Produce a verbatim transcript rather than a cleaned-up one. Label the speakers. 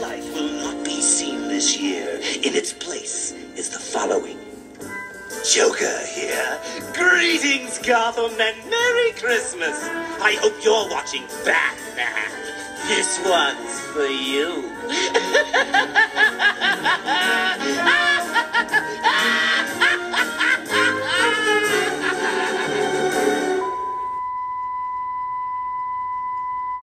Speaker 1: life will not be seen this year. In its place is the following. Joker here. Greetings, Gotham, and Merry Christmas. I hope you're watching Batman. This one's for you.